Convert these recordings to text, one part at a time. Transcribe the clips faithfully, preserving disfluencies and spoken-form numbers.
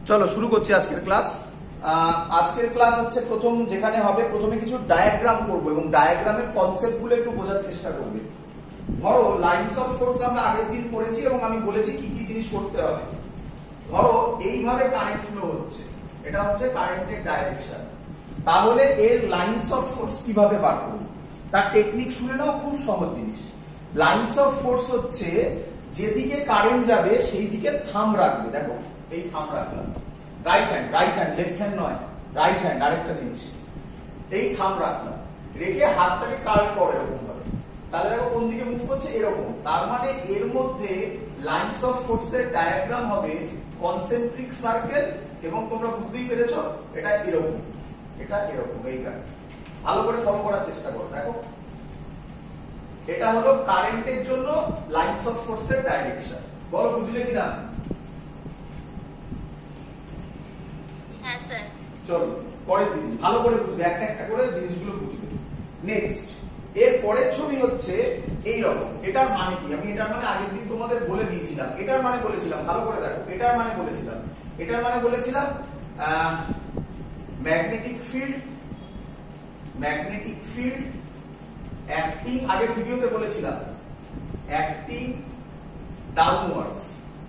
চলো শুরু করছি আজকের ক্লাস। আজকের ক্লাস হচ্ছে প্রথম যেখানে হবে প্রথমে কিছু ডায়াগ্রাম করব এবং ডায়াগ্রামের কনসেপ্টগুলো একটু বোঝার চেষ্টা করবে। ধরো লাইনস অফ ফোর্স আমরা আগের দিন পড়েছি এবং আমি বলেছি কি কি জিনিস করতে হবে। ধরো এইভাবে কারেন্ট ফ্লো হচ্ছে, এটা হচ্ছে কারেন্টের ডাইরেকশন, তাহলে এর লাইনস অফ ফোর্স কিভাবে বার করব তার টেকনিক শুনে নাও, খুব সহজ জিনিস। লাইনস অফ ফোর্স হচ্ছে যেদিকে কারেন্ট যাবে সেই দিকে থাম রাখবে। দেখো এই থাম রাখলাম, right hand right hand left hand নয়, রাইট হ্যান্ড আরেকটা জিনিস, এই থাম রাখলাম, রেখে হাতটাকে কার্ল করে এরকম ভাবে, তাহলে দেখো কোন দিকে মুভ করছে এরকম। তার মানে এর মধ্যে লাইনস অফ ফোর্সের ডায়াগ্রাম হবে কনসেন্ট্রিক সার্কেল এবং তোমরা বুঝতেই পেরেছো এটা এরকম, এটা এরকম। এইখানে ভালো করে ফলো করার চেষ্টা করো। দেখো এটা হলো কারেন্টের জন্য লাইনস অফ ফোর্সের ডাইরেকশন। বলো বুঝলে কিনা? হ্যাঁ স্যার। চলো পরের জিনিস ভালো করে বুঝবে, একটা একটা করে জিনিসগুলো বুঝবে। নেক্সট এর পরের ছবি হচ্ছে এই রকম। এটার মানে কি আমি এটার মানে আগের দিন তোমাদের বলে দিয়েছিলাম। এটার মানে বলেছিলাম, ভালো করে দেখো, এটার মানে বলেছিলাম এটার মানে বলেছিলাম magnetic field, magnetic field acting, আগের ভিডিওতে বলেছিলাম অ্যাক্টিং ডাউনওয়ার্ডস,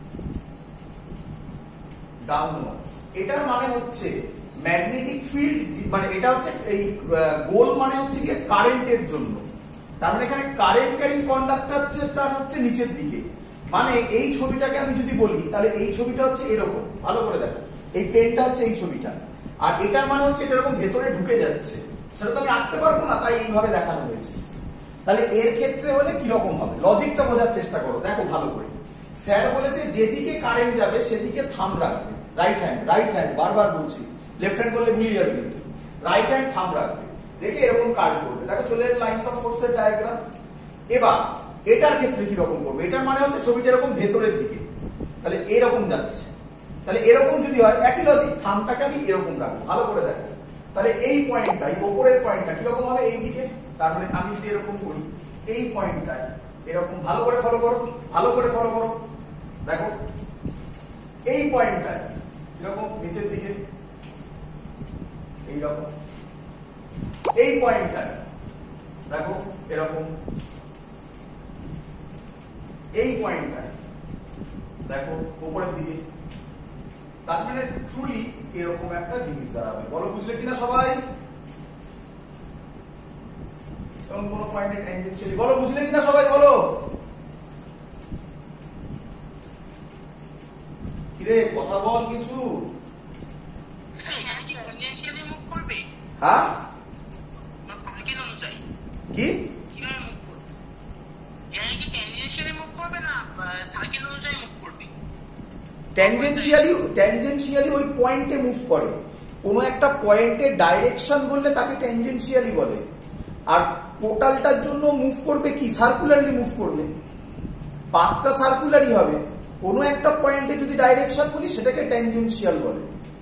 ডাউনওয়ার্ডস। এটার মানে হচ্ছে ম্যাগনেটিক ফিল্ড, মানে এটা হচ্ছে এই গোল মানে হচ্ছে কি কারেন্টের জন্য। তার মানে এখানে কারেন্ট ক্যারিং কন্ডাক্টর হচ্ছে তার হচ্ছে নিচের দিকে। মানে এই ছবিটাকে আমি যদি বলি তাহলে এই ছবিটা হচ্ছে এরকম, ভালো করে দেখো, এই পেনটা হচ্ছে এই ছবিটা, আর এটার মানে হচ্ছে এটা এরকম ভেতরে ঢুকে যাচ্ছে। সেটা তো আমি আঁকতে পারবো না, তাই এইভাবে দেখানো হয়েছে। তাহলে এর ক্ষেত্রে হলে কি রকম হবে লজিকটা বোঝার চেষ্টা করো। দেখো ভালো করে, স্যার বলেছে যেদিকে কারেন্ট যাবে সেদিকে থাম রাখবে, রাইট হ্যান্ড রাইট হ্যান্ড বারবার বলছি, লেফট হ্যান্ড করলে ভুলে যাবে, কিন্তু রাইট হ্যান্ড থাম রাখবে, রেখে এরকম কাজ করবে। দেখো চলে এলো লাইনস অফ ফোর্সের ডায়াগ্রাম। এবার এটার ক্ষেত্রে কি রকম করবে? এটার মানে হচ্ছে ছবিটা এরকম ভেতরের দিকে, তাহলে এরকম যাচ্ছে। তাহলে এরকম যদি হয় একই লজিক, থামটাকে আমি এরকম রাখবো, ভালো করে দেখো। তাহলে এই পয়েন্টটা, এই উপরের পয়েন্টটা কিরকম হবে এই দিকে, তার মানে আমি যদি এরকম করি এই পয়েন্টটা এরকম, ভালো করে ফলো করো, ভালো করে ফলো করো। দেখো এই পয়েন্টটা এরকম নিচের দিকে এইরকম, এই পয়েন্টটা দেখো এরকম, এই পয়েন্টটা দেখো উপরের দিকে। তার মানে ট্রুলি এরকম একটা জিনিস দাঁড়াবে। বলো বুঝলে কিনা সবাই? এবং কোন পয়েন্টে ট্যানজেনশিয়ালি, বলো বুঝলে কিনা সবাই? বলো কিরে কথা বল কিছু। স্যার কি ট্যানজেনশিয়ালি মুভ করবে? হ্যাঁ না সার্কেল অনুযায়ী কি কিভাবে মুভ করবে? এখানে কি ট্যানজেনশিয়ালি মুভ করবে না সার্কেল অনুযায়ী মুভ করবে? ট্যানজেনশিয়ালি, ট্যানজেনশিয়ালি ওই পয়েন্টে মুভ করে। কোনো একটা পয়েন্টের ডাইরেকশন বললে তাকে ট্যানজেনশিয়ালি বলে। আর টোটালটার জন্য মুভ করবে কি সার্কুলারলি মুভ করবে, পাথটা সার্কুলারই হবে। কোনো একটা পয়েন্টে যদি ডাইরেকশন বলি সেটাকে ট্যানজেনশিয়াল বলে।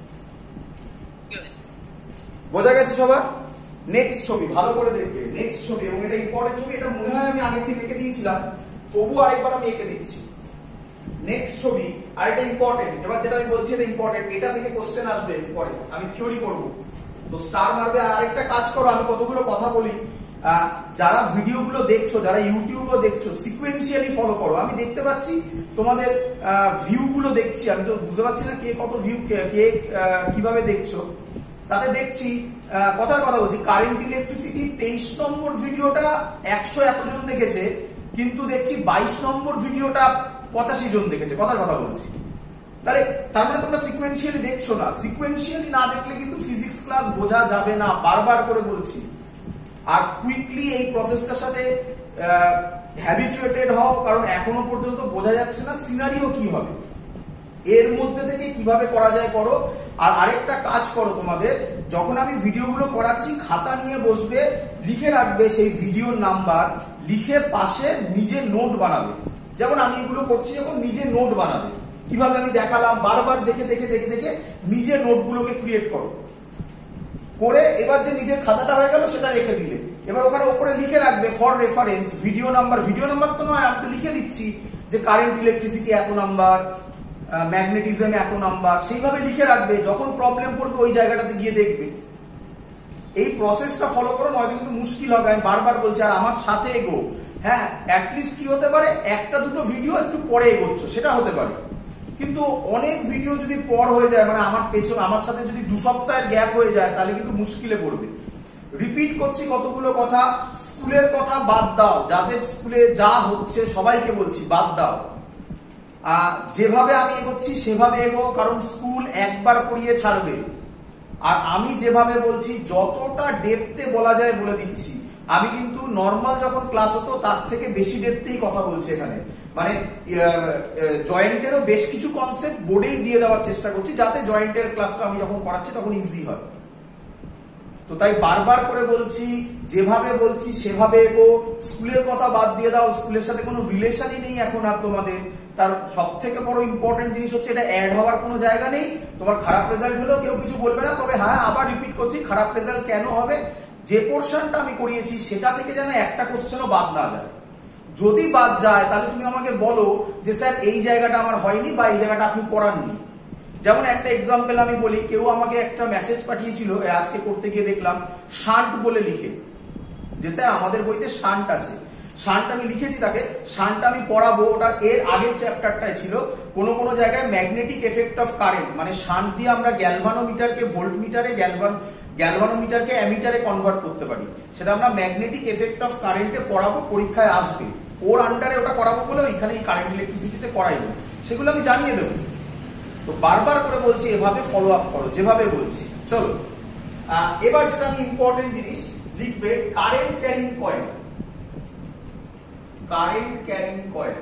বোঝা গেছে সবার? নেক্সট ছবি ভালো করে দেখবে, নেক্সট ছবি, এবং এটা ইম্পর্টেন্ট ছবি, এটা মনে হয় আমি আগের দিন এঁকে দিয়েছিলাম, তবু আরেকবার আমি এঁকে দিচ্ছি। নেক্সট ছবি আর এটা ইম্পর্টেন্ট। এবার যেটা আমি বলছি এটা ইম্পর্টেন্ট, এটা থেকে কোশ্চেন আসবে পরে, আমি থিওরি করব তো স্টার মারবে। আর আরেকটা কাজ করো, আমি কতগুলো কথা বলি, যারা ভিডিওগুলো দেখছো, যারা ইউটিউবও দেখছো, সিকোয়েন্সিয়ালি ফলো করো। আমি দেখতে পাচ্ছি তোমাদের ভিউ গুলো দেখছি, আমি তো বুঝতে পারছি না কে কত ভিউ, কে কিভাবে দেখছো। তাতে দেখছি কথার কথা বলছি, কারেন্ট ইলেকট্রিসিটি তেইশ নম্বর ভিডিওটা একশো এতজন দেখেছে, কিন্তু দেখছি বাইশ নম্বর ভিডিওটা পঁচাশি জন দেখেছে, কথার কথা বলছি। তাহলে তার মানে তোমরা সিকোয়েন্সিয়ালি দেখছো না। সিকোয়েন্সিয়ালি না দেখলে কিন্তু ফিজিক্স ক্লাস বোঝা যাবে না, বারবার করে বলছি। আর কুইকলি এই প্রসেসটার সাথে হ্যাবিচুয়েটেড হও, কারণ এখনো পর্যন্ত বোঝা যাচ্ছে না সিনারিও কি হবে, এর মধ্যে থেকে কিভাবে করা যায় করো। আর আরেকটা কাজ করো, তোমাদের যখন আমি ভিডিওগুলো করাচ্ছি খাতা নিয়ে বসবে, লিখে রাখবে সেই ভিডিওর নাম্বার, লিখে পাশে নিজে নোট বানাবে। যেমন আমি এগুলো করছি, যখন নিজে নোট বানাবে, কিভাবে আমি দেখালাম, বারবার দেখে দেখে দেখে দেখে নিজে নোটগুলোকে ক্রিয়েট করো করে, এবার যে নিজের খাতাটা হয়ে গেল সেটা রেখে দিলে, এবার ওখানে উপরে লিখে রাখবে for reference video number. Video number তো নয়, আমি তো লিখে দিচ্ছি যে কারেন্ট ইলেকট্রিসিটি এত নাম্বার, ম্যাগনেটিজম এত নাম্বার, সেইভাবে লিখে রাখবে, যখন প্রবলেম পড়বে ওই জায়গাটাতে গিয়ে দেখবে। এই প্রসেসটা ফলো করো, নয়তো কিন্তু মুশকিল হবে। আমি বারবার বলছি, আর আমার সাথে এগো। হ্যাঁ, অ্যাটলিস্ট কি হতে পারে, একটা দুটো ভিডিও একটু পরে এগোচ্ছ, সেটা হতে পারে, কিন্তু অনেক ভিডিও যদি পর হয়ে যায়, মানে আমার পেছনে আমার সাথে যদি দু সপ্তাহের গ্যাপ হয়ে যায়, তাহলে কিন্তু মুশকিলে পড়বে। রিপিট করছি কতগুলো কথা, স্কুলের কথা বাদ দাও, যাদের স্কুলে যা হচ্ছে সবাইকে বলছি বাদ দাও। যেভাবে আমি এগোচ্ছি সেভাবে এগো, কারণ স্কুল একবার পড়িয়ে ছাড়বে। আর আমি যেভাবে বলছি যতটা ডেপথে বলা যায় বলে দিচ্ছি। আমি কিন্তু নর্মাল যখন ক্লাস হতো তার থেকে বেশি ডেপথেই কথা বলছি এখানে, মানে জয়েন্টেরও বেশ কিছু কনসেপ্ট বোর্ডেই দিয়ে দেওয়ার চেষ্টা করছি, যাতে জয়েন্টের ক্লাসটা আমি যখন করাচ্ছি তখন ইজি হয়। তো তাই বারবার করে বলছি, যেভাবে বলছি সেভাবে এগো। স্কুলের কথা বাদ দিয়ে দাও, স্কুলের সাথে কোনো রিলেশনই নেই এখন আর তোমাদের। তার সব থেকে বড় ইম্পর্টেন্ট জিনিস হচ্ছে, এটা অ্যাড হওয়ার কোনো জায়গা নেই। তোমার খারাপ রেজাল্ট হলেও কেউ কিছু বলবে না। তবে হ্যাঁ, আবার রিপিট করছি, খারাপ রেজাল্ট কেন হবে, যে পোর্শনটা আমি করিয়েছি সেটা থেকে যেন একটা কোশ্চেনও বাদ না যায়। যদি বাদ যায় তাহলে তুমি আমাকে বলো যে স্যার এই জায়গাটা আমার হয়নি বা এই জায়গাটা আপনি পড়াননি। যেমন একটা এক্সাম্পল আমি বলি, কেউ আমাকে একটা মেসেজ পাঠিয়েছিল আজকে করতে গিয়ে দেখলাম শান্ট বলে লিখে, যে স্যার আমাদের বইতে শান্ট আছে। শান্ট আমি লিখেছি তাকে, শান্ট আমি পড়াবো, ওটা এর আগের চ্যাপ্টারটায় ছিল। কোন কোন জায়গায় ম্যাগনেটিক এফেক্ট অফ কারেন্ট, মানে শান্ট দিয়ে আমরা গ্যালভানোমিটারকে ভোল্টমিটারে, গ্যালভান গ্যালভানোমিটারকে অ্যামিটারে কনভার্ট করতে পারি। সেটা আমরা ম্যাগনেটিক এফেক্ট অফ কারেন্টে পড়াবো, পরীক্ষায় আসবে। ওর আন্ডারে ওটা করাবো বলে ওইখানে কারেন্ট ইলেকট্রিসিটিতে করাইনি, সেগুলো আমি জানিয়ে দেবো। তো বারবার করে বলছি এভাবে ফলো আপ করো, যেভাবে বলছি। চলো এবার যেটা আমি ইম্পর্টেন্ট জিনিস লিখবে, current carrying coil. Current carrying coil,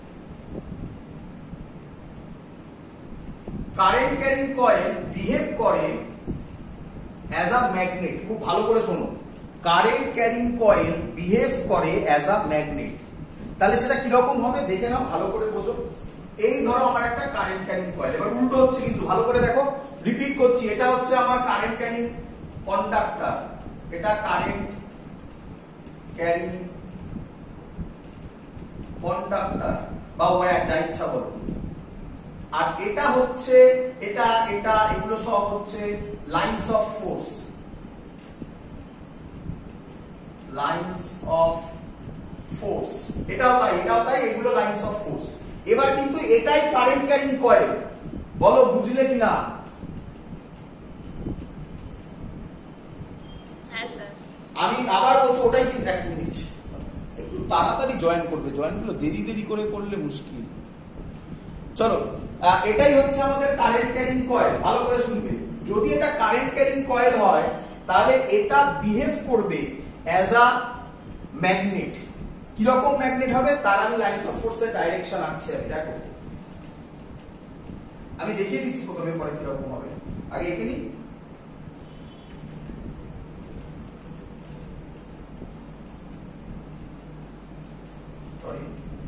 current carrying coil behave করে অ্যাজ আ ম্যাগনেট। খুব ভালো করে শোনো, কারেন্ট ক্যারিং কয়েল বিহেভ করে অ্যাজ আ ম্যাগনেট। তাহলে সেটা কিরকম হবে দেখে নাও, ভালো করে বোঝো। এই ধরো আমার একটা কারেন্ট ক্যারিং কয়েল, এবার উল্টো হচ্ছে কিন্তু, ভালো করে দেখো। রিপিট করছি, এটা হচ্ছে আমার কারেন্ট ক্যারিং কন্ডাক্টর, এটা কারেন্ট ক্যারিং কন্ডাক্টর বা ওয়্যার, যা ইচ্ছা বলো। আর এটা হচ্ছে, এটা এটা এগুলো সব হচ্ছে lines of force, lines of force. এটাও তাই, এটাও তাই, এগুলো লাইনস অফ ফোর্স। এবার কিন্তু এটাই কারেন্ট ক্যারিং কয়েল, বলো বুঝলে কিনা? আমি আবার বলছি, ওটাই কিন্তু, এক মিনিট একটু তাড়াতাড়ি জয়েন করবে, জয়েন গুলো দেরি দেরি করে করলে মুশকিল। চলো, এটাই হচ্ছে আমাদের কারেন্ট ক্যারিং কয়েল। ভালো করে শুনবে, যদি এটা কারেন্ট ক্যারিং কয়েল হয় তাহলে এটা বিহেভ করবে অ্যাজ আ ম্যাগনেট। কিরকম ম্যাগনেট হবে তার আমি লাইনস অফ ফোর্সের ডাইরেকশন আনছি। আমি দেখো, আমি দেখিয়ে দিচ্ছি প্রথমে, পরে কিরকম হবে। আগে এঁকে নিই। সরি,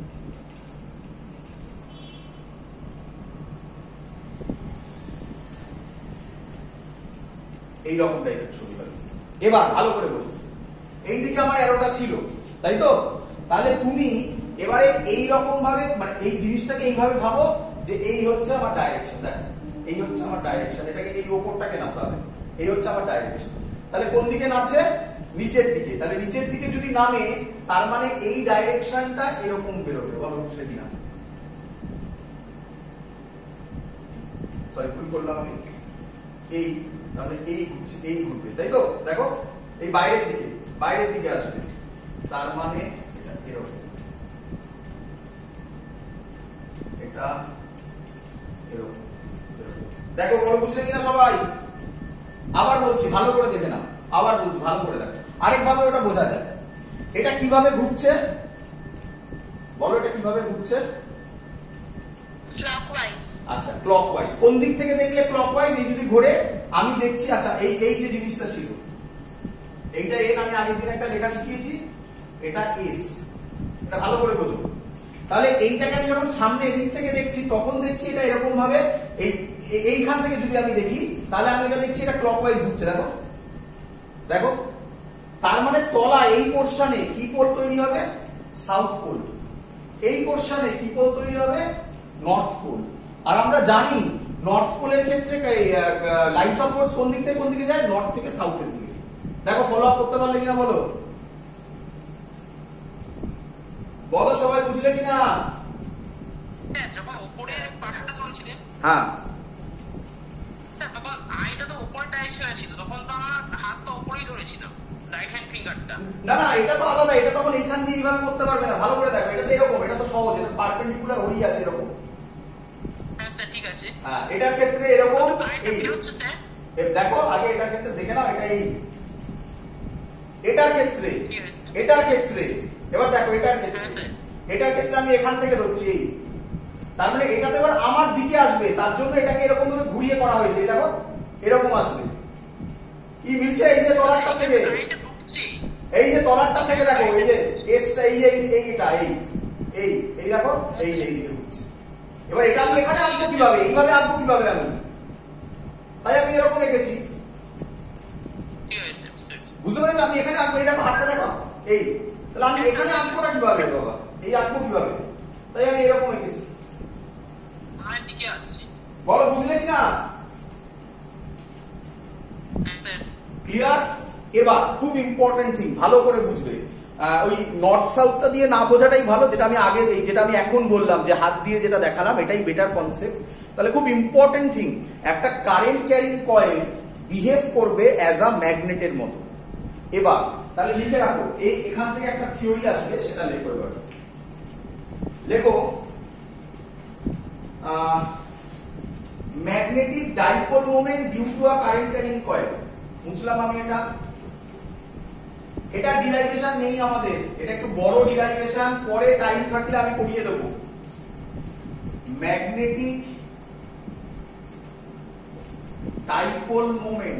এইরকম টাইপের ছবি হবে। এবার ভালো করে বোঝো, এইদিকে আমার অ্যারোটা ছিল, তাই তো? তাহলে তুমি এবারে এই রকম ভাবে, মানে এই জিনিসটাকে এইভাবে ভাবো যে এই হচ্ছে আমার ডাইরেকশন। দেখো, এই হচ্ছে আমার ডাইরেকশন, এটাকে এই ওপরটাকে নামতে হবে। এই হচ্ছে আমার ডাইরেকশন। তাহলে কোন দিকে নামছে? নিচের দিকে। তাহলে নিচের দিকে যদি নামে, তার মানে এই ডাইরেকশনটা এরকম বেরোবে। বলো বুঝলে কিনা? সরি, ভুল করলাম আমি। এই তাহলে এই ঘুরছে, এই ঘুরবে, তাই তো? দেখো, এই বাইরের দিকে, বাইরের দিকে আসবে, তার মানে এটা এরকম, এটা এরকম। দেখো, বলো বুঝলে কিনা সবাই? আবার বলছি, ভালো করে দেখে নাও। আবার বলছি, ভালো করে দেখো। আরেকভাবে ওটা বোঝা যায়। এটা কিভাবে ঘুরছে বলো, এটা কিভাবে ঘুরছে? ক্লকওয়াইজ। আচ্ছা, ক্লকওয়াইজ। কোন দিক থেকে দেখলে ক্লকওয়াইজ? এই যদি ঘোরে, আমি দেখছি, আচ্ছা এই এই যে জিনিসটা ছিল, এইটা এন, আমি আগের দিন একটা লেখা শিখিয়েছি, এটা এস। এটা ভালো করে বোঝো। তাহলে এইটাকে আমি যখন সামনে এদিক থেকে দেখছি, তখন দেখছি এটা এরকম ভাবে, এই এইখান থেকে যদি আমি দেখি, তাহলে আমি এটা দেখছি এটা ক্লকওয়াইজ ঘুরছে। দেখো দেখো, তার মানে তলা এই পোরশনে কি পোল তৈরি হবে? South pole. এই পোরশনে কি পোল তৈরি হবে? North pole. আর আমরা জানি নর্থ পোলের ক্ষেত্রে লাইনস অফ ফোর্স কোন দিক থেকে কোন দিকে যায়, নর্থ থেকে সাউথের দিকে। দেখো ফলো আপ করতে পারলে কিনা বলো, বলো সবাই বুঝলে কিনা? হ্যাঁ, যখন উপরের পার্টটা বলছিলেন, হ্যাঁ স্যার তখন আইটা তো উপরের ডাইরেকশনে ছিল, তখন তো আমার হাতটা উপরেই ধরেছিলাম, রাইট হ্যান্ড ফিঙ্গারটা। না না, এটা তো আলাদা, এটা তখন এইখান দিয়ে এইভাবে করতে পারবে না। ভালো করে দেখো, এটা তো এরকম, এটা তো সহজ, এটা পারপেন্ডিকুলার হই আছে এরকম। হ্যাঁ স্যার ঠিক আছে। হ্যাঁ, এটার ক্ষেত্রে এরকম, কারেন্টটা বের হচ্ছে স্যার। এই দেখো আগে এটার ক্ষেত্রে দেখে নাও, এটা এই এটার ক্ষেত্রে, ঠিক আছে। এটার ক্ষেত্রে এবার দেখো এটার ক্ষেত্রে, হ্যাঁ স্যার। এটার ক্ষেত্রে আমি এখান থেকে ধরছি, এই তার মানে এটাতে এবার আমার দিকে আসবে, তার জন্য এটাকে এরকম ভাবে ঘুরিয়ে করা হয়েছে। এই দেখো এরকম আসবে, কি মিলছে? এই যে তলারটা থেকে, কারেন্টটা ঢুকছে। এই যে তলারটা থেকে দেখো, এই যে এসটা, এই এই এইটা, এই এই এই দেখো, এই এই এই হচ্ছে। এবার এটা আমি এখানে আঁকবো কিভাবে? এইভাবে আঁকবো কিভাবে আমি? তাই আমি এরকম এঁকেছি, ঠিক আছে স্যার। বুঝতে পেরেছো? আমি এখানে আঁকবো, এই দেখো হাতটা দেখো, এই তাহলে আমি এখানে আঁকবোটা কিভাবে বাবা? এই আঁকবো কিভাবে? তাই আমি এরকম এঁকেছি। আমার দিকে আসছে। বলো বুঝলে কিনা? হ্যাঁ স্যার। ক্লিয়ার? এবার খুব ইম্পর্টেন্ট থিং, ভালো করে বুঝবে। ওই নর্থ সাউথটা দিয়ে না বোঝাটাই ভালো, যেটা আমি আগে, যেটা আমি এখন বললাম যে হাত দিয়ে যেটা দেখালাম, এটাই বেটার কনসেপ্ট। তাহলে খুব ইম্পর্টেন্ট থিং, একটা কারেন্ট ক্যারিং কয়েল বিহেভ করবে অ্যাজ আ ম্যাগনেটের মতো। এবার তাহলে লিখে রাখো, এই এখান থেকে একটা থিওরি আসবে, সেটা লেখো। এবার লেখো magnetic dipole moment due to a current carrying coil. বুঝলাম আমি এটা, এটা ডিরাইভেশন নেই আমাদের, এটা একটু বড় ডিরাইভেশন, পরে টাইম থাকলে আমি করিয়ে দেব। Magnetic dipole moment,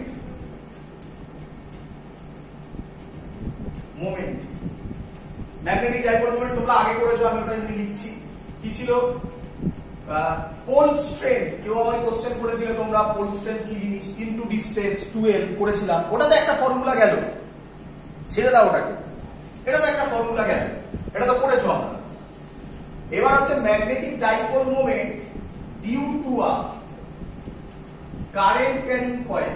moment magnetic dipole moment তোমরা আগে করেছো, আমি ওটা এমনি লিখছি। কি ছিল? Pole strength. কেউ আমায় কোশ্চেন করেছিল তোমরা পোল স্ট্রেংথ কি জিনিস, ইনটু ডিসটেন্স টুয়েলভ করেছিলাম, ওটাতে একটা ফর্মুলা গেল, ছেড়ে দাও ওটাকে, এটা তো একটা ফর্মুলা গেল, এটা তো পড়েছো আমরা। এবার হচ্ছে magnetic dipole moment due to a current carrying coil.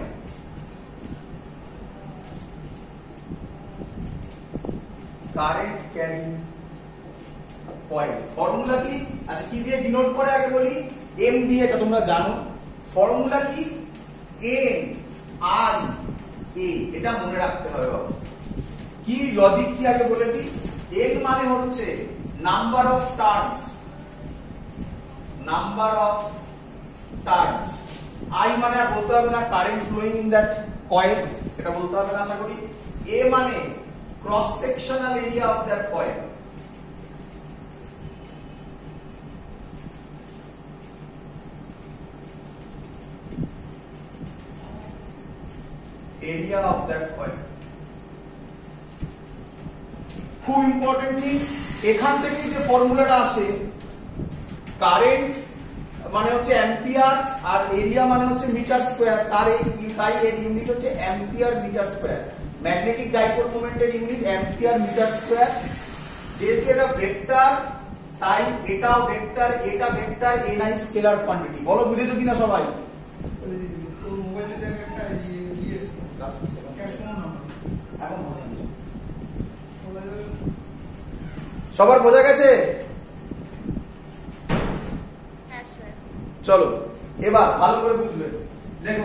Current carrying coil formula কি? আচ্ছা কি দিয়ে ডিনোট করে আগে বলি, এম দিয়ে, এটা তোমরা জানো। ফর্মুলা কি? এম আর এ, এটা মনে রাখতে হবে বাবা। কি লজিক কি আগে বলে দিই। এন মানে হচ্ছে number of turns, number of turns. I মানে আর বলতে হবে না, current flowing in that coil, এটা বলতে হবে না আশা করি। এ মানে cross sectional area of that coil. Area of that coil. খুব ইম্পর্টেন্ট থিং, এখান থেকেই যে ফর্মুলাটা আসে, কারেন্ট মানে হচ্ছে অ্যাম্পিয়ার আর এরিয়া মানে হচ্ছে মিটার স্কয়ার, তার এই তাই এর ইউনিট হচ্ছে ampere metre square. Magnetic dipole মোমেন্টের ইউনিট অ্যাম্পিয়ার মিটার স্কয়ার। যেহেতু এটা ভেক্টর, তাই এটাও ভেক্টর, এটা vector, N I scalar quantity. বলো বুঝেছো কিনা সবাই? সবার বোঝা গেছে? চলো এবার ভালো করে বুঝবে, দেখো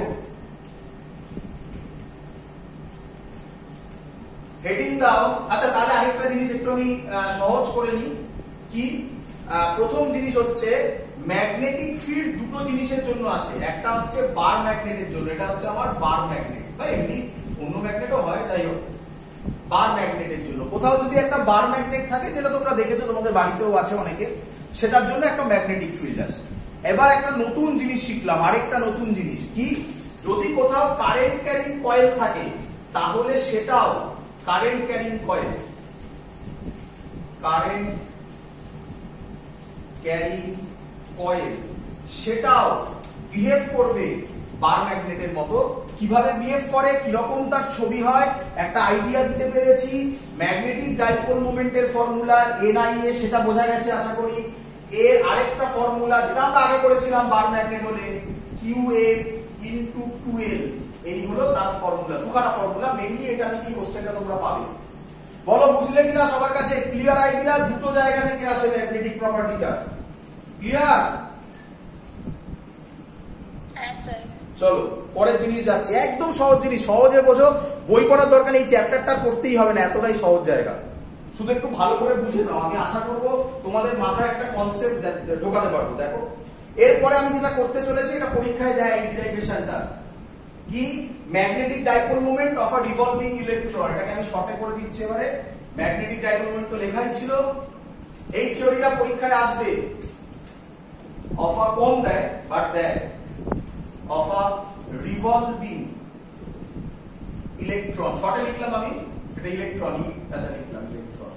হেডিং দাও। আচ্ছা তাহলে আরেকটা জিনিস একটু আমি সহজ করে নিই। কি? প্রথম জিনিস হচ্ছে ম্যাগনেটিক ফিল্ড দুটো জিনিসের জন্য আসে, একটা হচ্ছে বার ম্যাগনেটের জন্য, এটা হচ্ছে আমার বার ম্যাগনেট, বা এমনি অন্য ম্যাগনেটও হয়, যাই হোক বার ম্যাগনেটের জন্য। কোথাও যদি একটা বার ম্যাগনেট থাকে, যেটা তোমরা দেখেছো তোমাদের বাড়িতেও আছে অনেকে, সেটার জন্য একটা ম্যাগনেটিক ফিল্ড আসে। এবার একটা নতুন জিনিস শিখলাম, আরেকটা নতুন জিনিস কি, যদি কোথাও কারেন্ট ক্যারিং কয়েল থাকে তাহলে সেটাও current carrying coil, current carrying coil সেটাও বিহেভ করবে বার ম্যাগনেটের মতো। কিভাবে বিহেভ করে, কিরকম তার ছবি হয়, একটা আইডিয়া দিতে পেরেছি। ম্যাগনেটিক ডাইপোল মোমেন্টের ফর্মুলা এন আই এ, সেটা বোঝা গেছে আশা করি। এর আরেকটা ফর্মুলা যেটা আমরা আগে করেছিলাম বার ম্যাগনেট হলে Q F into two L, এই হলো তার ফর্মুলা, দুখানা ফর্মুলা, মেইনলি এটা থেকে কোশ্চেনটা তোমরা পাবে। বলো বুঝলে কিনা সবার কাছে ক্লিয়ার আইডিয়া? দুটো জায়গা থেকে আসে ম্যাগনেটিক প্রপার্টিটা, ক্লিয়ার? হ্যাঁ স্যার। চলো পরের জিনিস যাচ্ছে, একদম সহজ জিনিস, সহজে বোঝো, বই পড়ার দরকার নেই, চ্যাপ্টারটা পড়তেই হবে না, এতটাই সহজ জায়গা, শুধু একটু ভালো করে বুঝে নাও। আমি আশা করবো তোমাদের মাথায় একটা কনসেপ্ট ঢোকাতে পারবো। দেখো এরপরে আমি যেটা করতে চলেছি, এটা পরীক্ষায় দেয় এই ডেরিভেশনটা কি, magnetic dipole moment of a revolving electron, এটাকে আমি শর্টে করে দিচ্ছি এবারে। ম্যাগনেটিক ডাইপোল মোমেন্ট তো লেখাই ছিল, এই থিওরিটা পরীক্ষায় আসবে অফ আ কম দেয় বাট দেয় of a revolving electron, শর্টে লিখলাম আমি, এটা ইলেকট্রনই এটা লিখলাম ইলেকট্রন।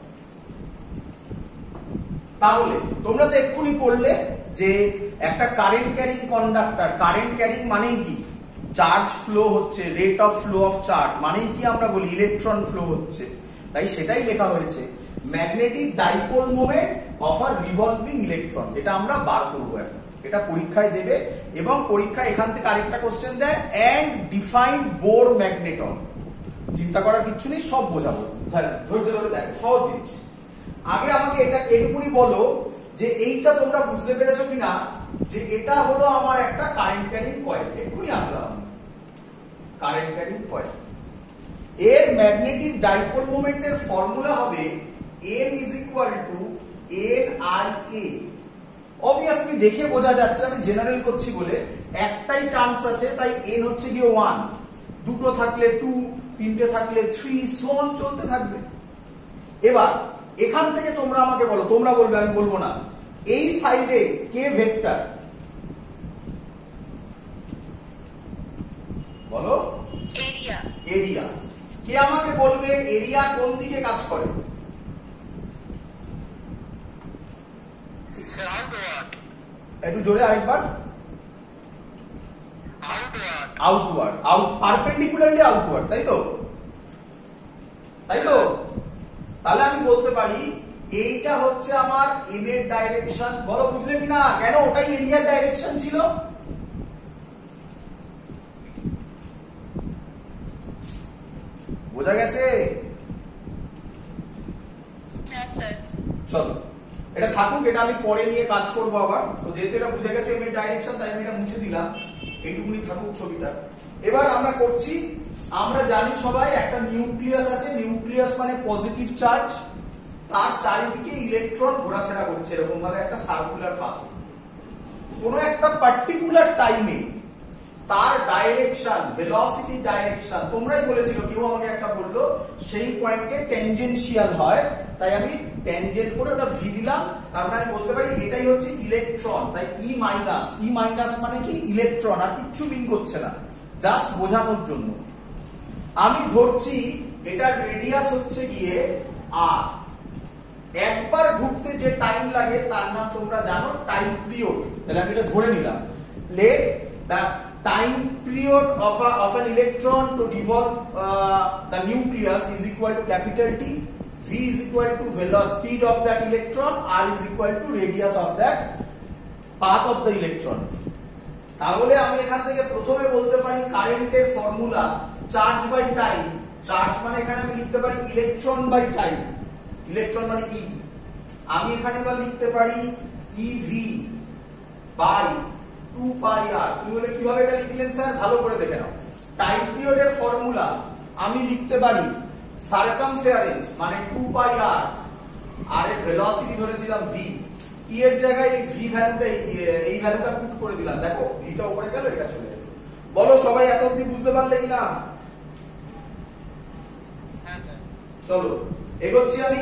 তাহলে তোমরা তো এক্ষুনি পড়লে যে একটা current carrying conductor, current carrying মানেই কি, চার্জ ফ্লো হচ্ছে, rate of flow of charge মানেই কি আমরা বলি ইলেকট্রন ফ্লো হচ্ছে, তাই সেটাই লেখা হয়েছে magnetic dipole moment of a revolving electron. এটা আমরা বার করবো এখন, এটা পরীক্ষায় দেবে, এবং পরীক্ষায় এখান থেকে আরেকটা কোশ্চেন দেয়, এন্ড ডিফাইন বোর ম্যাগনেটন। চিন্তা করার কিছু নেই, সব বোঝাবো, ধৈর্য ধরে দেখো, সহজ জিনিস। আগে আমাকে এটা এটুকুনি বলো যে এইটা তোমরা বুঝতে পেরেছো কিনা, যে এটা হলো আমার একটা কারেন্ট ক্যারিং কয়েল, এক্ষুনি আনলাম কারেন্ট ক্যারিং কয়েল, এর ম্যাগনেটিক ডাইপোল মোমেন্টের ফর্মুলা হবে m is equal to n r a। Obviously দেখে বোঝা যাচ্ছে আমি জেনারেল করছি বলে, একটাই টার্মস আছে তাই n হচ্ছে গিয়ে ওয়ান, দুটো থাকলে টু, তিনটে থাকলে থ্রি, সো অন চলতে থাকবে। এবার এখান থেকে তোমরা আমাকে বলো, তোমরা বলবে আমি বলবো না, এই সাইডে কে ভেক্টর বলো, এরিয়া। এরিয়া কে আমাকে বলবে এরিয়া কোন দিকে কাজ করে? একটু জোরে আরেকবার, আউটওয়ার্ড, আউট পারপেন্ডিকুলারলি আউটওয়ার্ড, তাই তো? তাই তো? তাহলে আমি বলতে পারি এইটা হচ্ছে আমার এম এর ডাইরেকশন। বলো বুঝলে কিনা, কেন ওটাই এরিয়ার ডাইরেকশন ছিল? বোঝা গেছে? হ্যাঁ স্যার। চলো এটা থাকুক, এটা আমি পরে নিয়ে কাজ করবো আবার, তো যেহেতু এটা বুঝে গেছে এম এর ডাইরেকশন, তাই আমি এটা মুছে দিলাম, এইটুকুনি থাকুক ছবিটা। এবার আমরা করছি, আমরা জানি সবাই একটা নিউক্লিয়াস আছে, নিউক্লিয়াস মানে পজিটিভ চার্জ, তার চারিদিকে ইলেকট্রন ঘোরাফেরা করছে এরকম ভাবে একটা সার্কুলার পাথে। কোন একটা পার্টিকুলার টাইমে তার ডাইরেকশন, ভেলোসিটি ডাইরেকশন, তোমরাই বলেছিল, কেউ আমাকে একটা বললো সেই পয়েন্টে ট্যানজেনশিয়াল হয়, তাই আমি ট্যানজেন্ট করে ওটা ভি দিলাম, তারপরে আমি বলতে পারি এটাই হচ্ছে ইলেকট্রন, তাই ই মাইনাস, ই মাইনাস মানে কি ইলেকট্রন, আর কিচ্ছু মিন করছে না, জাস্ট বোঝানোর জন্য। আমি ধরছি এটার রেডিয়াস হচ্ছে গিয়ে আর, একবার ঘুরতে যে টাইম লাগে তার নাম তোমরা জানো টাইম পিরিয়ড, তাহলে আমি এটা ধরে নিলাম, let the time period of a of an electron to revolve uh, the nucleus is equal to capital T, v is equal to velocity speed of that electron, r is equal to radius of that path of the electron। তাহলে আমি এখান থেকে প্রথমে বলতে পারি কারেন্টের formula charge by time, charge মানে এখানে আমি লিখতে পারি ইলেকট্রন বাই টাইম, ইলেকট্রন মানে ই, আমি এখানে এবার লিখতে পারি E V by two pi R. কি হলে কিভাবে এটা লিখলেন স্যার, ভালো করে দেখে নাও। টাইম পিরিয়ডের ফর্মুলা আমি লিখতে পারি সার্কামফারেন্স মানে টু পাই আর, আর এর ভেলোসিটি ধরেছিলাম ভি, ই এর জায়গায় এই ভি ভ্যালুটা, এই ভ্যালুটা পুট করে দিলাম, দেখো ভিটা উপরে গেল, এটা চলে গেল। বলো সবাই এত অবধি বুঝতে পারলে কিনা? হ্যাঁ স্যার। চলো এগোচ্ছি আমি,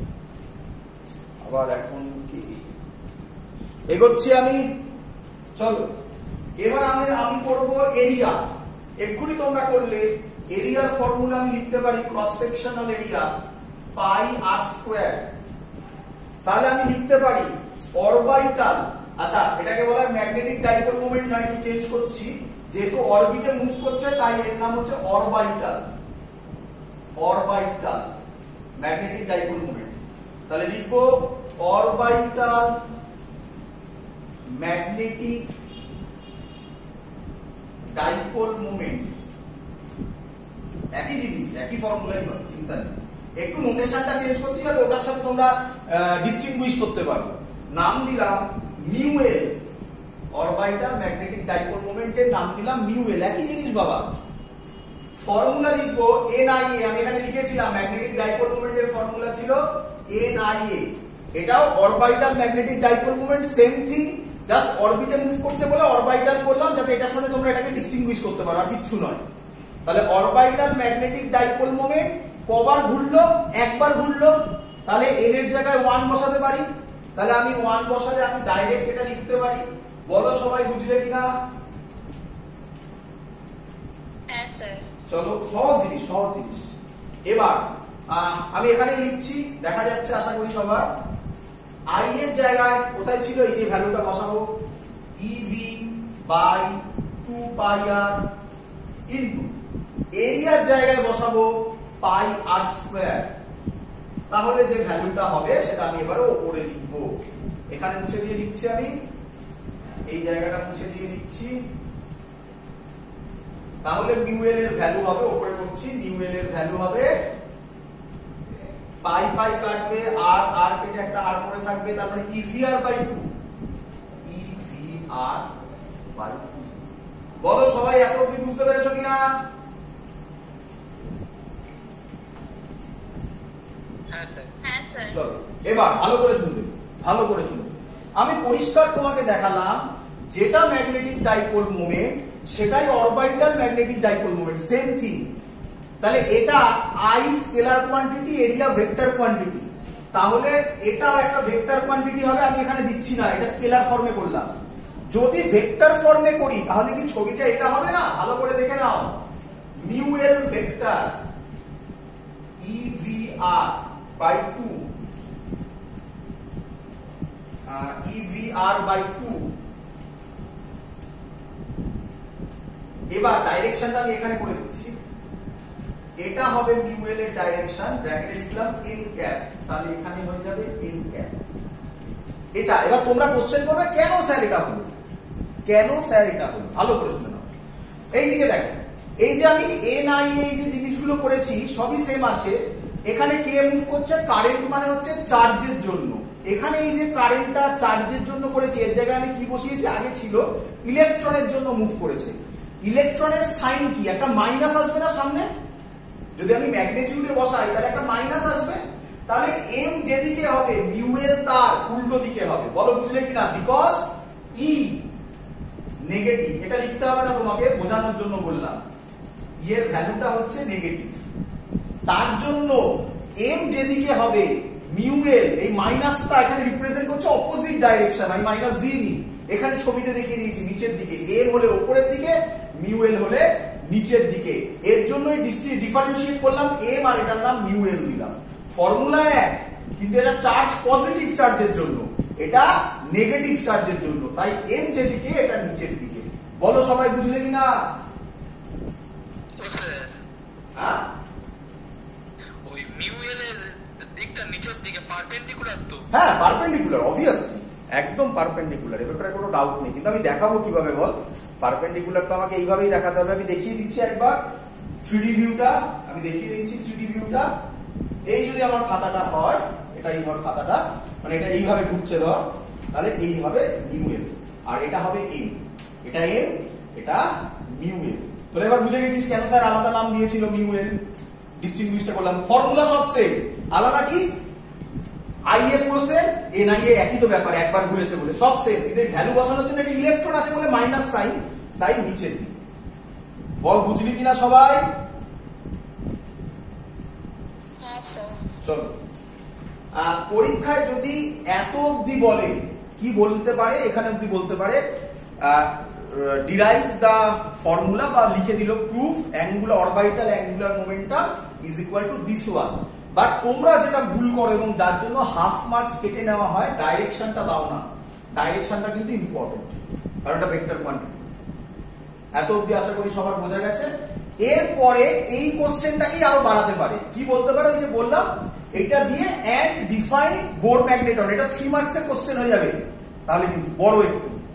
আবার এখন কি এগোচ্ছি আমি, চলো এবার আমি আমি করব এরিয়া। এক্ষুনি তোমরা করলে এরিয়ার ফর্মুলা আমি লিখতে পারি cross sectional area pi R square. তাহলে আমি লিখতে পারি অরবিটাল, আচ্ছা এটাকে বলা হয় ম্যাগনেটিক ডাইপোল মোমেন্ট, নয় একটু চেঞ্জ করছি, যেহেতু অরবিটে মুভ করছে তাই এর নাম হচ্ছে orbital, orbital magnetic dipole moment. তাহলে লিখবো অরবিটাল ম্যাগনেটিক ডাইপোল মোমেন্ট, একই জিনিস, একই ফর্মুলাই হবে, চিন্তা নেই। একটু নোটেশনটা চেঞ্জ করছি যাতে ওটার সাথে তোমরা ডিস্টিংগুইশ করতে পারো। নাম দিলাম mu L, orbital magnetic dipole মোমেন্টের নাম দিলাম মিউ এল, একই জিনিস বাবা। ফর্মুলা লিখবো এনআইএ, আমি এখানে লিখেছিলাম ম্যাগনেটিক ডাইপোল মোমেন্টের ফর্মুলা ছিল এনআইএ। এটাও orbital magnetic dipole moment, same thing, just orbital move করছে বলে অরবিটাল করলাম, যাতে এটার সাথে তোমরা এটাকে ডিস্টিংগুইশ করতে পারো, আর কিচ্ছু নয়। তাহলে অরবিটাল ম্যাগনেটিক ডাইপোল মোমেন্ট কবার ঘুরলো? একবার ঘুরলো। তাহলে এন এর জায়গায় ওয়ান বসাতে পারি। তাহলে আমি ওয়ান বসালে আমি ডাইরেক্ট এটা লিখতে পারি। বলো সবাই বুঝলে কিনা? হ্যাঁ স্যার। চলো, সহজ জিনিস, সহজ জিনিস। এবার আমি এখানে লিখছি, দেখা যাচ্ছে আশা করি সবার। আই এর জায়গায় কোথায় ছিল? এই যে ভ্যালুটা বসাবো, E V by two pi R into এরিয়ার জায়গায় বসাবো পাই আর স্কয়ার। তাহলে যে ভ্যালুটা হবে সেটা আমি এবারে উপরে লিখবো। এখানে মুছে দিয়ে লিখছি, আমি এই জায়গাটা মুছে দিয়ে লিখছি। তাহলে মিউ এল এর ভ্যালু হবে, উপরে করছি, মিউ এল এর ভ্যালু হবে পাই পাই কাটবে, আর আর কেটে একটা আর পরে থাকবে, তারপরে EVR by two, EVR by two. বলো সবাই এত অবধি বুঝতে পেরেছো কিনা? হ্যাঁ স্যার। হ্যাঁ স্যার। চলো এবার ভালো করে শুনবে, ভালো করে শুনবে। আমি পরিষ্কার তোমাকে দেখালাম যেটা ম্যাগনেটিক ডাইপোল মোমেন্ট সেটাই orbital magnetic dipole moment, same thing. তাহলে এটা I scalar quantity, area vector quantity. তাহলে এটা একটা ভেক্টর কোয়ান্টিটি হবে, আমি এখানে দিচ্ছি না, এটা স্কেলার ফর্মে করলাম। যদি ভেক্টর ফর্মে করি তাহলে কি ছবিটা এটা হবে না? ভালো করে দেখে নাও, mu L vector EVR by two, EVR by two. এবার ডাইরেকশনটা আমি এখানে করে দিচ্ছি। এটা হবে মিউ এল এর ডাইরেকশন, ব্র্যাকেটে লিখলাম এন ক্যাপ, তাহলে এখানে হয়ে যাবে এন ক্যাপ। এটা এবার তোমরা কোশ্চেন করবে কেন স্যার এটা হলো, কেন স্যার এটা হলো? ভালো করে শুনে নাও। এইদিকে দেখো, এই যে আমি এন আই এই যে জিনিসগুলো করেছি সবই সেম আছে। এখানে কে মুভ করছে? কারেন্ট, মানে হচ্ছে চার্জের জন্য। এখানে এই যে কারেন্টটা চার্জের জন্য করেছি, এর জায়গায় আমি কি বসিয়েছি? আগে ছিল ইলেকট্রনের জন্য মুভ করেছে। ইলেকট্রনের সাইন কি? একটা মাইনাস আসবে না সামনে? যদি আমি ম্যাগনিটিউডে বসাই তাহলে একটা মাইনাস আসবে। তাহলে এম যেদিকে হবে মিউ এল তার উল্টো দিকে হবে। বলো বুঝলে কিনা? বিকজ ই নেগেটিভ, এটা লিখতে হবে না তোমাকে, বোঝানোর জন্য বললাম। ই এর ভ্যালুটা হচ্ছে নেগেটিভ, তার জন্য এম যেদিকে হবে মিউ এল, এই মাইনাসটা এখানে রিপ্রেজেন্ট করছে অপোজিট ডাইরেকশন। আমি মাইনাস দিইনি, এখানে ছবিতে দেখিয়ে দিয়েছি নিচের দিকে। এম হলে উপরের দিকে, মিউ এল হলে নিচের দিকে। এর জন্যই ডিফারেন্সিয়েট করলাম এম, আর এটার নাম মিউ এল দিলাম। ফর্মুলা এক, কিন্তু এটা চার্জ পজিটিভ চার্জের জন্য, এটা নেগেটিভ চার্জের জন্য। তাই এম যেদিকে এটা নিচের দিকে। বলো সবাই বুঝলে কিনা? হ্যাঁ, ওই মিউ এল এর দিকটা নিচের দিকে পারপেন্ডিকুলার তো? হ্যাঁ পারপেন্ডিকুলার, অবভিয়াসলি একদম পারপেন্ডিকুলার, এ ব্যাপারে কোনো ডাউট নেই। কিন্তু আমি দেখাবো কিভাবে বল? পারপেন্ডিকুলার তো আমাকে এইভাবেই দেখাতে হবে। আমি দেখিয়ে দিচ্ছি একবার থ্রি ডি ভিউটা, আমি দেখিয়ে দিচ্ছি থ্রি ডি ভিউটা। এই যদি আমার খাতাটা হয়, এটা এই ধর খাতাটা, মানে এটা এইভাবে ঘুরছে ধর, তাহলে এইভাবে মিউ এল, আর এটা হবে এম, এটা এম, এটা মিউ এল। তোরা এবার বুঝে গেছিস কেন স্যার আলাদা নাম দিয়েছিল মিউ এল? ডিস্টিংগুইশটা করলাম। ফর্মুলা সব সেম, আলাদা কি? আই এ পুরো সেম, এন আই এ একই তো ব্যাপার, একবার ভুলেছে বলে সব সেম। কিন্তু এই ভ্যালু বসানোর জন্য একটা ইলেকট্রন আছে বলে মাইনাস সাইন, তাই নিচের দিকে। বল বুঝলি কিনা সবাই? হ্যাঁ স্যার। চলো, পরীক্ষায় যদি এত অবধি বলে, কি বলতে পারে? এখানে অবধি বলতে পারে ডিরাইভ দা ফর্মুলা, বা লিখে দিল proof angular orbital angular momentum is equal to this one. But তোমরা যেটা ভুল করো এবং যার জন্য হাফ মার্কস কেটে নেওয়া হয়, ডাইরেকশনটা দাও না। ডাইরেকশনটা কিন্তু ইম্পর্টেন্ট, কারণ এটা ভেক্টর কোয়ান্টিটি। এত অবধি আশা করি সবার বোঝা গেছে। এরপরে এই কোশ্চেনটাকেই আরো বাড়াতে পারে। কি বলতে পারে? ওই যে বললাম, এটা দিয়ে এন্ড ডিফাইন বোর ম্যাগনেটন, এটা থ্রি মার্কসের কোশ্চেন হয়ে যাবে। তাহলে কিন্তু বড় একটু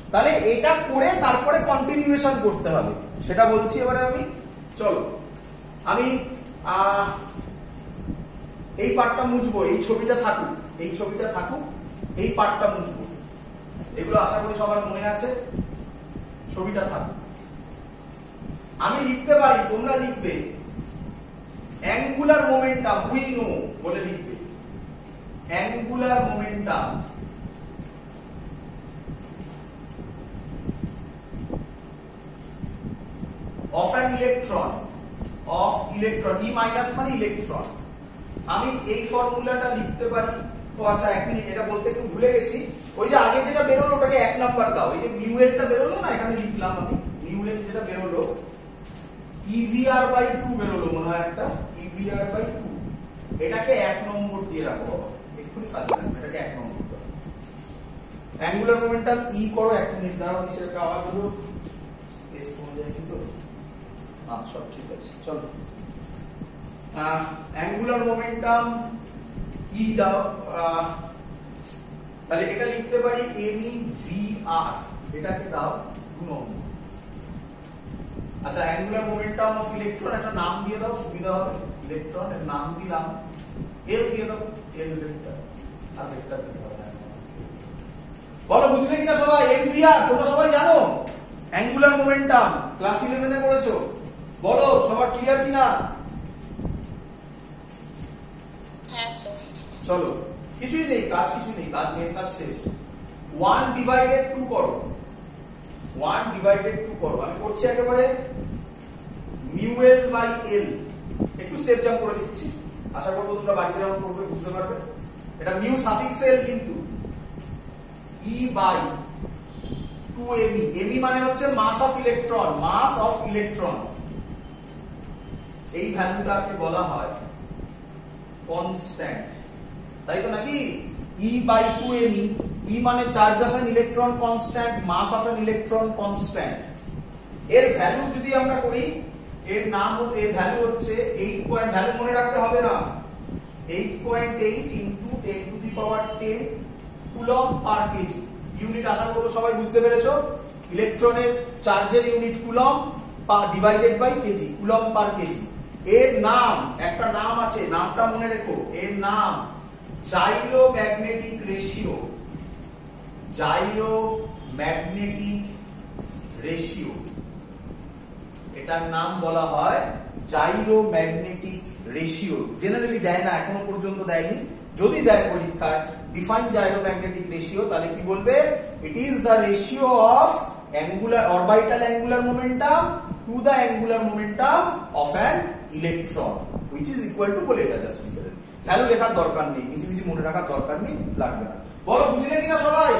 তাহলে এটা করে তারপরে কন্টিনিউয়েশন করতে হবে, সেটা বলছি এবারে আমি। চলো আমি এই পার্টটা মুছবো, এই ছবিটা থাকুক, এই ছবিটা থাকুক, এই পার্টটা মুছবো। এগুলো আশা করি সবার মনে আছে। ছবিটা থাকুক। আমি লিখতে পারি, তোমরা লিখবে অ্যাঙ্গুলার মোমেন্টাম উই নো বলে লিখবে, angular momentum of an electron of electron E minus মানে ইলেকট্রন। আমি এই ফর্মুলাটা লিখতে পারি। তো আচ্ছা এক মিনিট, এটা বলতে একটু ভুলে গেছি। ওই যে আগে যেটা বেরোলো ওটাকে এক নাম্বার দাও। এই যে মিউ এলটা বেরোলো না, এখানে লিখলাম আমি মিউ এল যেটা বেরোলো E V R by two বেরোলো মনে হয় একটা E V R by two, এটাকে এক নম্বর দিয়ে রাখো বাবা, এক্ষুনি কাজে লাগবে। এটাকে এক নম্বর দাও। অ্যাঙ্গুলার মোমেন্টাম ই করো। এক মিনিট দাঁড়াও, কিসের একটা আওয়াজ হলো, স্পেস কমে যায় কিন্তু। হ্যাঁ সব ঠিক আছে। চলো অ্যাঙ্গুলার মোমেন্টাম ই দাও। তাহলে এটা লিখতে পারি এম ই ভি আর, এটাকে দাও দু নম্বর। আচ্ছা অ্যাঙ্গুলার মোমেন্টাম অফ ইলেকট্রন একটা নাম দিয়ে দাও, সুবিধা হবে। ইলেকট্রন এর নাম দিলাম এল দিয়ে দাও, এল ভেক্টর। আর ভেক্টর দিতে হবে। বলো বুঝলে কিনা সবাই? এম ভি আর তোমরা সবাই জানো অ্যাঙ্গুলার মোমেন্টাম, ক্লাস ইলেভেন এ পড়েছো। বলো সবার ক্লিয়ার কিনা? হ্যাঁ স্যার। চলো কিছুই নেই, কাজ কিছু নেই, কাজ মেন কাজ শেষ। ওয়ান ডিভাইডেড টু করো, ওয়ান ডিভাইডেড টু করো। আমি করছি একেবারে মিউ এল বাই এল। একটু স্টেপ জাম্প করে দিচ্ছি, আশা করবো তোমরা বাড়িতে যখন করবে বুঝতে পারবে। এটা মিউ সাফিক্স এল কিন্তু E by two M E. M E মানে হচ্ছে mass of electron, mass of electron. এই ভ্যালুটাকে বলা হয় কনস্ট্যান্ট, তাই তো নাকি? E by two m e, E মানে charge of an electron constant, mass of an electron constant. এর ভ্যালু যদি আমরা করি, এর নাম এর ভ্যালু হচ্ছে eight পয়েন্ট, ভ্যালু মনে রাখতে হবে না, eight point eight into ten to the power ten coulomb per kg. Unit আশা করব সবাই বুঝতে পেরেছো। ইলেকট্রনের চার্জের unit coulomb per divided by kg, coulomb per kg. এর নাম, একটা নাম আছে, নামটা মনে রেখো। এর নাম জাইরোম্যাগনেটিক রেশিও, জাইরোম্যাগনেটিক রেশিও। এটার নাম বলা হয় জাইরোম্যাগনেটিক রেশিও। জেনারেলি দেয় না, এখনো পর্যন্ত দেয়নি। যদি দেয় পরীক্ষায় ডিফাইন জাইরোম্যাগনেটিক রেশিও, তাহলে কি বলবে? It is the ratio of angular orbital angular momentum to the angular momentum of an electron which is equal to, বলে এটা জাস্ট লিখে দেবে। ভ্যালু লেখার দরকার নেই, কিছু কিছু মনে রাখার দরকার নেই, লাগবে না। বলো বুঝলে কিনা সবাই?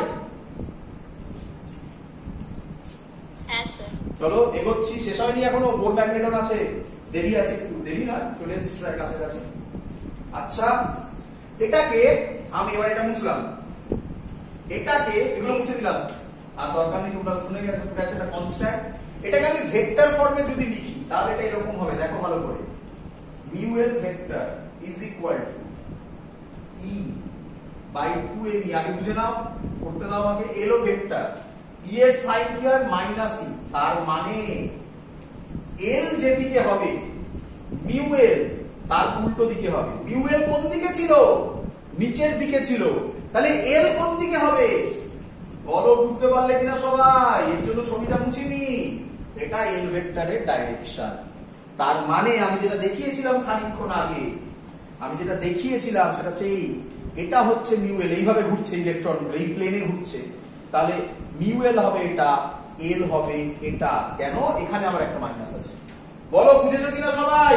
হ্যাঁ স্যার। চলো এগোচ্ছি, শেষ হয়নি এখনো, বোর ম্যাগনেটন আছে, দেরি আছে, একটু দেরি না, চলে এসেছি প্রায় কাছাকাছি। আচ্ছা এটাকে আমি এবার এটা মুছলাম, এটাকে এগুলো মুছে দিলাম, আর দরকার নেই, তোমরা শুনে গেছো এটা কনস্ট্যান্ট। এটাকে আমি ভেক্টর ফর্মে যদি লিখি তাহলে এটা এরকম হবে, দেখো ভালো করে। Mu L vector is equal to E by two M E. আগে বুঝে নাও, করতে দাও আমাকে। এলো ভেক্টর, ই এর সাইন কি হয়? Minus E. তার মানে এল যেদিকে হবে মিউ এল তার উল্টো দিকে হবে। মিউ এল কোন দিকে ছিল? নিচের দিকে ছিল, তাহলে এল কোন দিকে হবে? বলো বুঝতে পারলে কিনা সবাই? এর জন্য ছবিটা মুছিনি, এটা এল ভেক্টরের ডাইরেকশন। তার মানে আমি যেটা দেখিয়েছিলাম খানিকক্ষণ আগে, আমি যেটা দেখিয়েছিলাম সেটা হচ্ছে এই, এটা হচ্ছে মিউ এল, এইভাবে ঘুরছে ইলেকট্রনগুলো, এই প্লেনে ঘুরছে। তাহলে মিউ এল হবে এটা, এল হবে এটা। কেন? এখানে আবার একটা মাইনাস আছে। বলো বুঝেছো কিনা সবাই?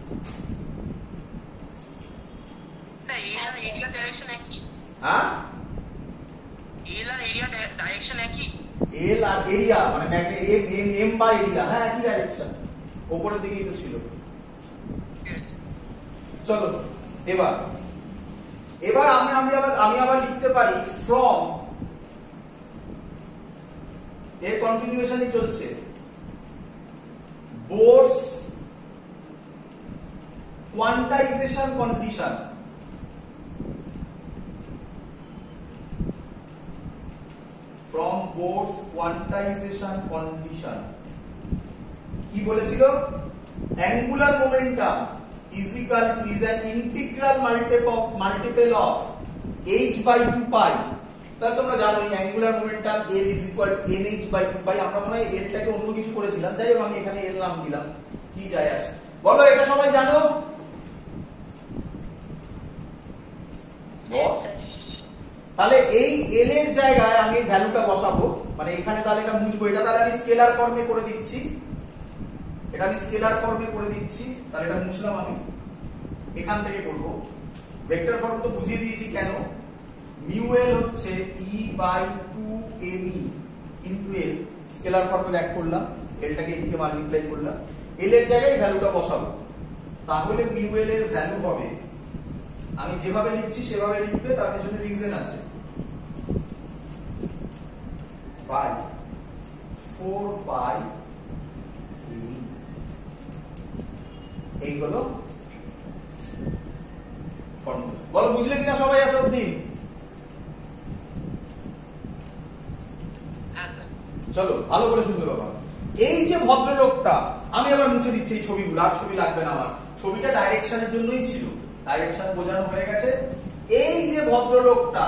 স্যার এল আর এরিয়া ডাইরেকশন একই? হ্যাঁ, এল আর এরিয়া ডাইরেকশন একই? এল আর এরিয়া মানে M M M by area, হ্যাঁ একই ডাইরেকশন, উপরের দিকেই তো ছিল। চলো এবার এবার আমি আমি আবার আমি আবার লিখতে পারি ফ্রম, এর কন্টিনিউয়েশনই চলছে, Bohr's quantization condition, from Bohr's quantization condition কি বলেছিল? Angular momentum is equal to is an integral multiple of multiple of h by two pi। তাহলে তোমরা জানো এই angular momentum L is equal to nh by two pi। আমরা মনে হয় L টাকে অন্য কিছু করেছিলাম, যাই হোক আমি এখানে L নাম দিলাম, কি যায় আসে বলো? এটা সবাই জানো? তাহলে এই L এর জায়গায় আমি এই ভ্যালুটা বসাবো, মানে এখানে তাহলে এটা মুছবো, এটা তাহলে আমি স্কেলার ফর্মে করে দিচ্ছি, এটা আমি স্কেলার ফর্মে করে দিচ্ছি। তাহলে এটা মুছলাম, আমি এখান থেকে করব। ভেক্টর ফর্ম তো বুঝিয়ে দিয়েছি কেন। মিউ এল হচ্ছে E by two M E into L, scalar ফর্মে ব্যাক করলাম, এলটাকে এদিকে মাল্টিপ্লাই করলাম, এল এর জায়গায় ভ্যালুটা বসাবো। তাহলে মিউ এল এর ভ্যালু হবে, আমি যেভাবে লিখছি সেভাবে লিখবে, তার পেছনে রিজন আছে, বাই ফোর বাই এই হলো ফর্মুলা। বলো বুঝলে কিনা সবাই এত অবধি? চলো ভালো করে শুনবে বাবা। এই যে ভদ্রলোকটা, আমি আবার মুছে দিচ্ছি এই ছবিগুলো, আর ছবি লাগবে না আমার, ছবিটা ডাইরেকশনের জন্যই ছিল, ডাইরেকশন বোঝানো হয়ে গেছে। এই যে ভদ্রলোকটা,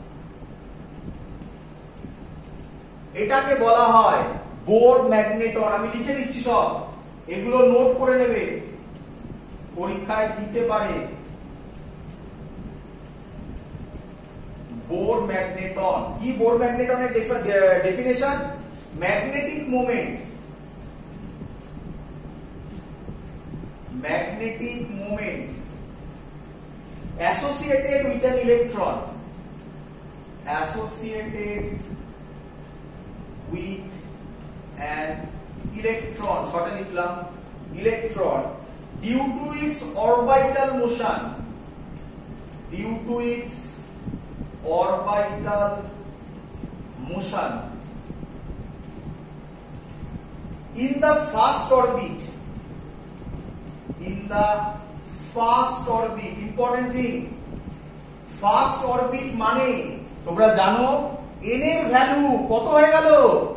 এটাকে বলা হয় বোর ম্যাগনেটন। আমি লিখে দিচ্ছি সব, এগুলো নোট করে নেবে, পরীক্ষায় দিতে পারে। বোর ম্যাগনেটন কি? বোর ম্যাগনেটনের definition, magnetic moment, magnetic moment associated with an electron, associated with an electron, shorten লিখলাম electron, due to its orbital motion, due to its orbital motion in the first orbit, in the first orbit, important thing, first orbit মানে তোমরা জানো n এর value কত হয়ে গেল?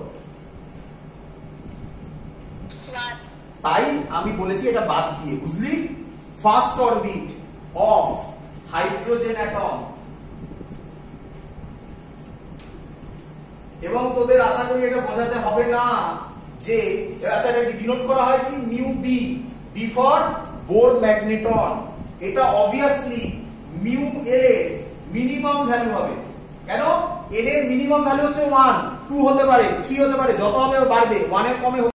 তাই আমি বলেছি এটা বাদ দিয়ে, বুঝলি? First orbit of hydrogen atom. এবং তোদের আশা করি এটা বোঝাতে হবে না যে, আচ্ছা এটা ডিনোট করা হয় কি? Mu B, B for Bohr magneton. এটা অবভিয়াসলি মিউ এল এর মিনিমাম ভ্যালু হবে। কেন? এন এর মিনিমাম ভ্যালু হচ্ছে ওয়ান, টু হতে পারে, থ্রি হতে পারে, যত হবে বাড়বে, ওয়ান এর কমে